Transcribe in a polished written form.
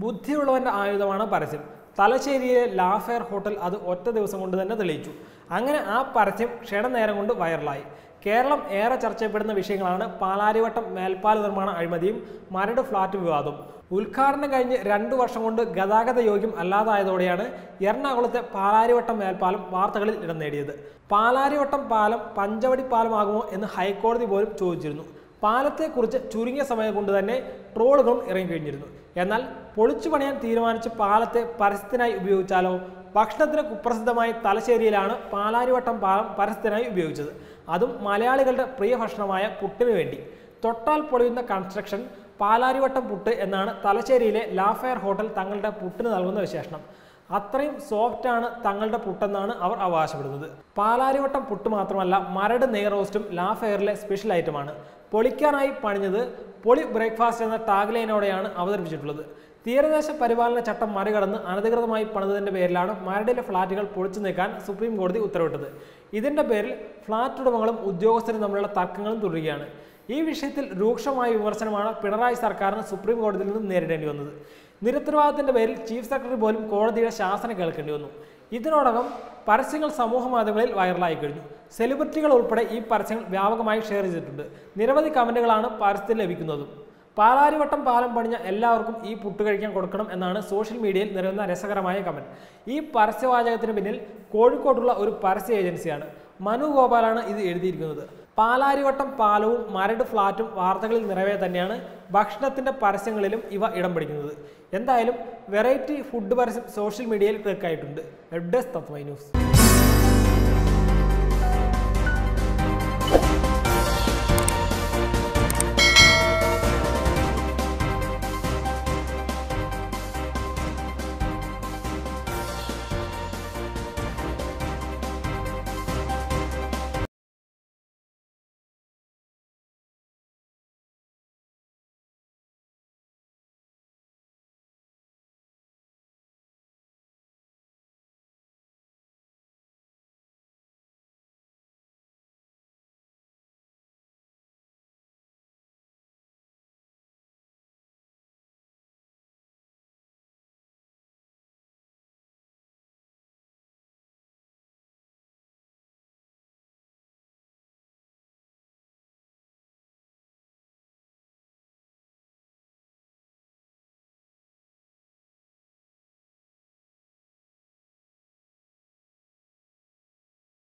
ബുദ്ധിയുള്ളവന്റെ ആയുധമാണ് പരസ്യം. തലശ്ശേരിയിലെ ലാഫെയർ ഹോട്ടൽ അത് ഒറ്റ ദിവസം കൊണ്ട് തന്നെ തെളിയിച്ചു. അങ്ങനെ ആ പരസ്യം ക്ഷണനേരം കൊണ്ട് വൈറലായി. കേരളം ഏറെ ചർച്ചപ്പെടുന്ന വിഷയങ്ങളാണ് പാലാരിവട്ടം മേൽപ്പാല നിർമ്മാണ അഴിമതിയും മരട് ഫ്ളാറ്റ് വിവാദവും. ഉദ്ഘാടനം കഴിഞ്ഞ് 2 വർഷം കൊണ്ട് ഗതാഗത യോഗ്യം അല്ലാതായതോടെയാണ് എറണാകുളത്തെ പാലാരിവട്ടം മേൽപ്പാലം വാർത്തകളിൽ ഇടം നേടിയത്. പാലാരിവട്ടം പാലം പഞ്ചവടി പാലമാകുമോ എന്ന് ഹൈക്കോടതി പോലും ചോദിച്ചിരുന്നു. പാലത്തെക്കുറിച്ച് ചുരുങ്ങിയ സമയം കൊണ്ട് തന്നെ ട്രോളുകളും ഇറങ്ങിക്കഴിഞ്ഞിരുന്നു. എന്നാൽ പൊളിച്ചു പണിയാൻ തീരുമാനിച്ച് പാലത്തെ പരസ്യത്തിനായി ഉപയോഗിച്ചാലോ? ഭക്ഷണത്തിന് കുപ്രസിദ്ധമായ തലശ്ശേരിയിലാണ് പാലാരിവട്ടം പാലം പരസ്യത്തിനായി ഉപയോഗിച്ചത്. അതും മലയാളികളുടെ പ്രിയ ഭക്ഷണമായ പുട്ടിനു വേണ്ടി. തൊട്ടാൽ പൊളിയുന്ന കൺസ്ട്രക്ഷൻ പാലാരിവട്ടം പുട്ട് എന്നാണ് തലശ്ശേരിയിലെ ലാഫെയർ ഹോട്ടൽ തങ്ങളുടെ പുട്ടിന് നൽകുന്ന വിശേഷണം. അത്രയും സോഫ്റ്റാണ് തങ്ങളുടെ പുട്ടെന്നാണ് അവർ അവകാശപ്പെടുന്നത്. പാലാരിവട്ടം പുട്ട് മാത്രമല്ല, മരട് നെയ് റോസ്റ്റും ലാഫെയറിലെ സ്പെഷ്യൽ ഐറ്റമാണ്. പൊളിക്കാനായി പണിഞ്ഞത് പൊളി ബ്രേക്ക്ഫാസ്റ്റ് എന്ന ടാഗ്ലൈനോടെയാണ് അവതരിപ്പിച്ചിട്ടുള്ളത്. തീരദേശ പരിപാലന ചട്ടം മറികടന്ന് അനധികൃതമായി പണിതതിന്റെ പേരിലാണ് മരടിലെ ഫ്ളാറ്റുകൾ പൊളിച്ചു നീക്കാൻ സുപ്രീം കോടതി ഉത്തരവിട്ടത്. ഇതിന്റെ പേരിൽ ഫ്ളാറ്റ് ഉടമകളും ഉദ്യോഗസ്ഥരും തമ്മിലുള്ള തർക്കങ്ങളും തുടരുകയാണ്. ഈ വിഷയത്തിൽ രൂക്ഷമായ വിമർശനമാണ് പിണറായി സർക്കാരിന് സുപ്രീം കോടതിയിൽ നിന്ന് നേരിടേണ്ടി വന്നത്. നിരുത്തരവാദിത്തത്തിന്റെ പേരിൽ ചീഫ് സെക്രട്ടറി പോലും കോടതിയുടെ ശാസന കേൾക്കേണ്ടി വന്നു. ഇതിനോടകം പരസ്യങ്ങൾ സമൂഹ മാധ്യമങ്ങളിൽ വൈറലായി കഴിഞ്ഞു. സെലിബ്രിറ്റികൾ ഉൾപ്പെടെ ഈ പരസ്യങ്ങൾ വ്യാപകമായി ഷെയർ ചെയ്തിട്ടുണ്ട്. നിരവധി കമന്റുകളാണ് പരസ്യത്തിൽ ലഭിക്കുന്നതും. പാലാരിവട്ടം പാലം പണിഞ്ഞ എല്ലാവർക്കും ഈ പുട്ട് കഴിക്കാൻ കൊടുക്കണം എന്നാണ് സോഷ്യൽ മീഡിയയിൽ നിറയുന്ന രസകരമായ കമന്റ്. ഈ പരസ്യവാചകത്തിന് പിന്നിൽ കോഴിക്കോട്ടുള്ള ഒരു പരസ്യ ഏജൻസിയാണ്. മനു ഗോപാലാണ് ഇത് എഴുതിയിരിക്കുന്നത്. പാലാരിവട്ടം പാലവും മരട് ഫ്ളാറ്റും വാർത്തകളിൽ നിറവേ തന്നെയാണ് ഭക്ഷണത്തിന്റെ പരസ്യങ്ങളിലും ഇവ ഇടം പിടിക്കുന്നത്. എന്തായാലും വെറൈറ്റി ഫുഡ് പരസ്യം സോഷ്യൽ മീഡിയയിൽ ക്ലിക്കായിട്ടുണ്ട്. Web desk Tatwamayi news.